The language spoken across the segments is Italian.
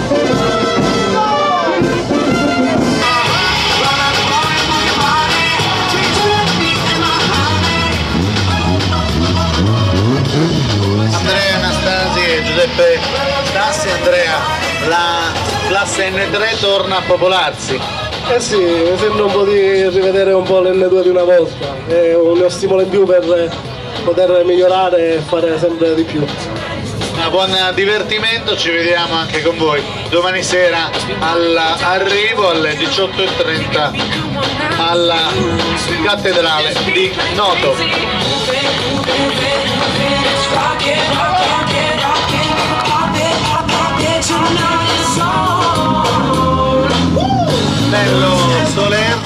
Andrea, Anastasi e Giuseppe Stassi. Andrea, la classe N3 torna a popolarsi. Eh sì, mi sembra un po' di rivedere un po' l'N2 di una volta, è uno stimolo in più per poter migliorare e fare sempre di più. Buon divertimento, ci vediamo anche con voi domani sera all'arrivo alle 18:30 alla cattedrale di Noto. Bello solerte.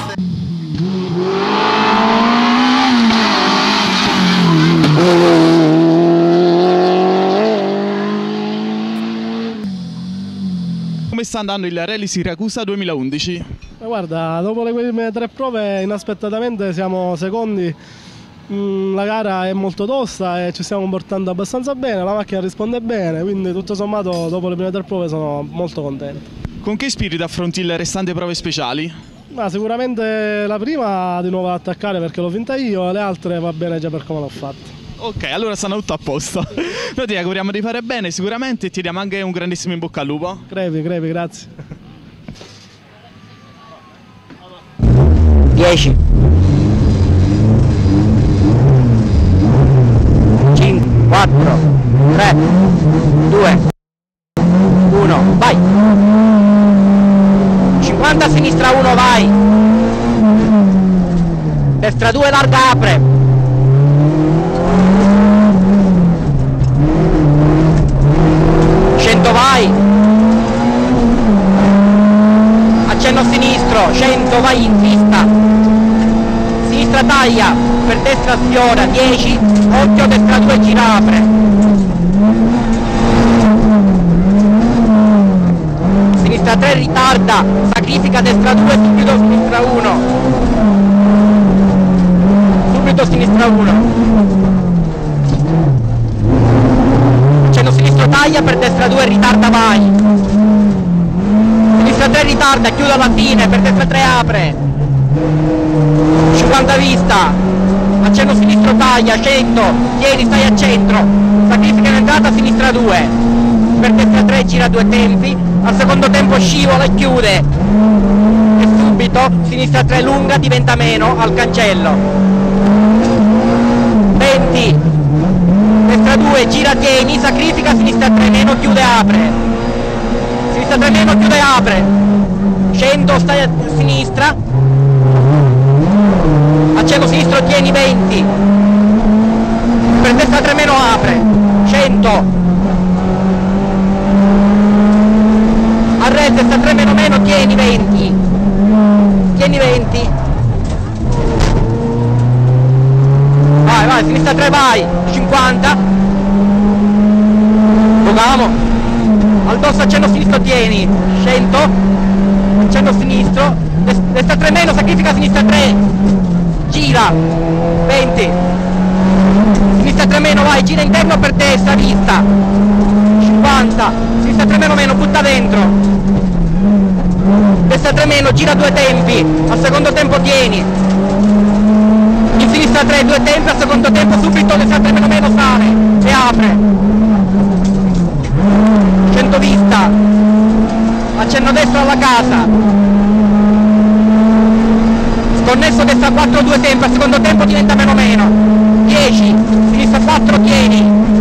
Come sta andando il Rally Siracusa 2011? Guarda, dopo le prime 3 prove inaspettatamente siamo secondi. La gara è molto tosta e ci stiamo comportando abbastanza bene, la macchina risponde bene, quindi tutto sommato dopo le prime 3 prove sono molto contento. Con che spirito affronti le restanti prove speciali? Ma sicuramente la prima di nuovo ad attaccare perché l'ho vinta io, le altre va bene già per come l'ho fatta. Ok, allora stanno tutto a posto. Noi ti auguriamo di fare bene sicuramente e ti diamo anche un grandissimo in bocca al lupo. Crepi, grazie. 10 5 4 3 2 1 vai. 50 a sinistra 1 vai. Destra 2 larga apre. 100 vai. Accenno sinistro 100 vai in pista. Sinistra taglia per destra sfiora 10. Occhio destra 2 gira apre. Sinistra 3 ritarda, sacrifica destra 2 subito sinistra 1. Subito sinistra 1. Sinistro taglia per destra 2 ritarda vai. Sinistra 3 ritarda, chiude alla fine, per destra 3 apre. 50 vista. Accenno sinistro taglia, 100, tieni, stai a centro. Sacrifica in entrata sinistra 2. Per destra 3 gira 2 tempi. Al secondo tempo scivola e chiude. E subito sinistra 3 lunga diventa meno al cancello. 20. Destra 2, gira tieni, sacrifica, sinistra 3 meno, chiude apre. Sinistra 3 meno, chiude apre. 100, stai a sinistra. Accenno sinistro tieni 20. Per destra 3 meno apre. 100. Arresta, destra 3 meno meno, tieni 20. Tieni 20. Vai, sinistra 3 vai, 50. Tocamo. Al dosso accenno sinistro tieni, 100. Accenno sinistro. Destra 3 meno, sacrifica sinistra 3. Gira, 20. Sinistra 3 meno, vai, gira interno per destra, vista. 50. Sinistra 3 meno meno, butta dentro. Destra 3 meno, gira 2 tempi. Al secondo tempo tieni. In sinistra 3, 2 tempi, al secondo tempo subito destra 3 meno meno sale e apre. 100 vista. Accenno destro alla casa. Sconnesso destra 4, 2 tempi, al secondo tempo diventa meno meno. 10, sinistra 4 tieni.